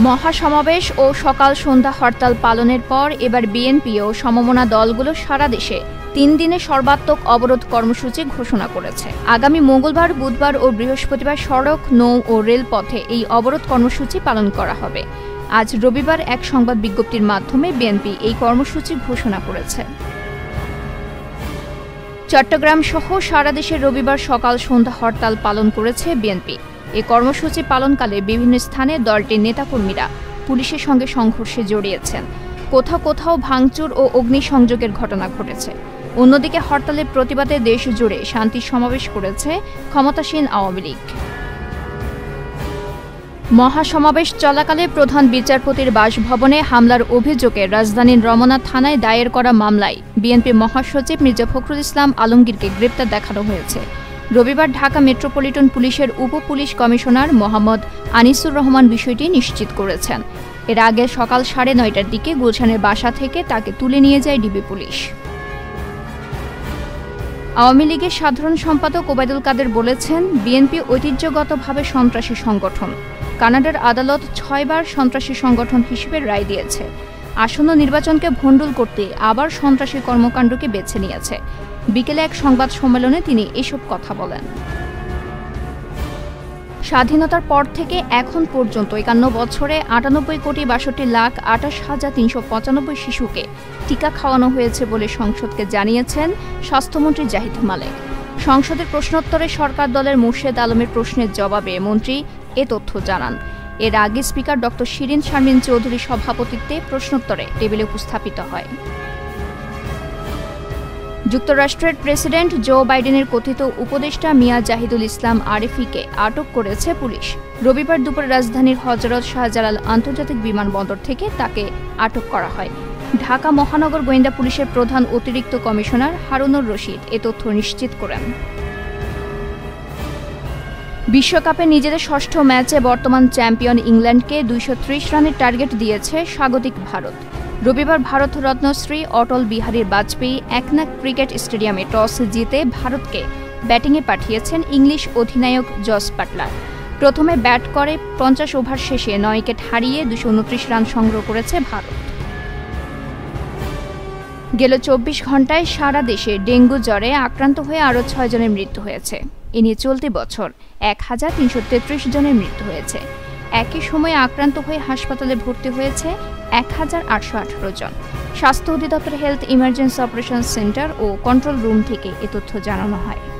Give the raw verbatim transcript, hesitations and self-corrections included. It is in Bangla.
মহাসমাবেশ ও সকাল সন্ধ্যা হরতাল পালনের পর এবার বিএনপি ও সমমনা দলগুলো সারা দেশে তিন দিনে সর্বাত্মক অবরোধ কর্মসূচি ঘোষণা করেছে। আগামী মঙ্গলবার, বুধবার ও বৃহস্পতিবার সড়ক, নৌ ও রেলপথে এই অবরোধ কর্মসূচি পালন করা হবে। আজ রবিবার এক সংবাদ বিজ্ঞপ্তির মাধ্যমে বিএনপি এই কর্মসূচি ঘোষণা করেছে। চট্টগ্রাম সহ সারা দেশে রবিবার সকাল সন্ধ্যা হরতাল পালন করেছে বিএনপি। এই কর্মসূচি পালনকালে বিভিন্ন স্থানে দলটির নেতাকর্মীরা পুলিশের সঙ্গে সংঘর্ষে জড়িয়েছেন। কোথাও কোথাও ভাঙচুর ও অগ্নিসংযোগের ঘটনা ঘটেছে। অন্যদিকে হরতালের প্রতিবাদে দেশ জুড়ে শান্তি সমাবেশ করেছে ক্ষমতাসীন আওয়ামী লীগ। মহাসমাবেশ চলাকালে প্রধান বিচারপতির বাসভবনে হামলার অভিযোগে রাজধানীর রমনা থানায় দায়ের করা মামলায় বিএনপি মহাসচিব মির্জা ফখরুল ইসলাম আলমগীরকে গ্রেপ্তার দেখানো হয়েছে। রবিবার ঢাকা মেট্রোপলিটন পুলিশের উপ পুলিশ কমিশনার মোহাম্মদ আনিসুর রহমান বিষয়টি নিশ্চিত করেছেন। এর আগে সকাল সাড়ে নয়টার দিকে গুলশানের বাসা থেকে তাকে তুলে নিয়ে যায় ডিবি পুলিশ। আওয়ামী লীগের সাধারণ সম্পাদক ওবায়দুল কাদের বলেছেন, বিএনপি ঐতিহ্যগতভাবে সন্ত্রাসী সংগঠন। কানাডার আদালত ছয়বার সন্ত্রাসী সংগঠন হিসেবে রায় দিয়েছে। আসন্ন নির্বাচনকে ভণ্ডুল করতে আবার সন্ত্রাসী কর্মকাণ্ডকে বেছে নিয়েছে। বিকেলে এক সংবাদ সম্মেলনে তিনি এসব কথা বলেন। স্বাধীনতার পর থেকে এখন পর্যন্ত একান্ন বছরে আটানব্বই কোটি বাষট্টি লাখ আটাশ হাজার তিনশো পঁচানব্বই শিশুকে টিকা খাওয়ানো হয়েছে বলে সংসদকে জানিয়েছেন স্বাস্থ্যমন্ত্রী জাহিদ মালেক। সংসদের প্রশ্নোত্তরে সরকার দলের মুর্শেদ আলমের প্রশ্নের জবাবে মন্ত্রী এ তথ্য জানান। এর আগে স্পিকার ডক্টর শিরিন শারমিন চৌধুরীর সভাপতিত্বে প্রশ্নোত্তরে টেবিলে উপস্থাপিত হয়। যুক্তরাষ্ট্রের প্রেসিডেন্ট জো বাইডেনের কথিত উপদেষ্টা মিয়া জাহিদুল ইসলাম আরিফিকে আটক করেছে পুলিশ। রবিবার দুপুরে রাজধানীর হযরত শাহজালাল আন্তর্জাতিক বিমানবন্দর থেকে তাকে আটক করা হয়। ঢাকা মহানগর গোয়েন্দা পুলিশের প্রধান অতিরিক্ত কমিশনার হারুনুর রশিদ এ তথ্য নিশ্চিত করেন। বিশ্বকাপে নিজেদের ষষ্ঠ ম্যাচে বর্তমান চ্যাম্পিয়ন ইংল্যান্ডকে দুইশো ত্রিশ রানের টার্গেট দিয়েছে স্বাগতিক ভারত। রবিবার ভারত রত্নশ্রী অটল বিহারী বাজপেয়ী একনাক ক্রিকেট স্টেডিয়ামে টস জিতে ভারতকে ব্যাটিংয়ে পাঠিয়েছেন ইংলিশ অধিনায়ক জস বাটলার। প্রথমে ব্যাট করে পঞ্চাশ ওভার শেষে নয় উইকেট হারিয়ে দুশো উনত্রিশ রান সংগ্রহ করেছে ভারত। গেল চব্বিশ ঘণ্টায় সারা দেশে ডেঙ্গু জ্বরে আক্রান্ত হয়ে আরও ছয় জনের মৃত্যু হয়েছে। এ নিয়ে চলতি বছর এক হাজার তিনশো তেত্রিশ জনের মৃত্যু হয়েছে। একই সময়ে আক্রান্ত হয়ে হাসপাতালে ভর্তি হয়েছে এক হাজার আটশো আঠারো জন। স্বাস্থ্য অধিদপ্তর হেলথ ইমার্জেন্সি অপারেশন সেন্টার ও কন্ট্রোল রুম থেকে এ তথ্য জানানো হয়।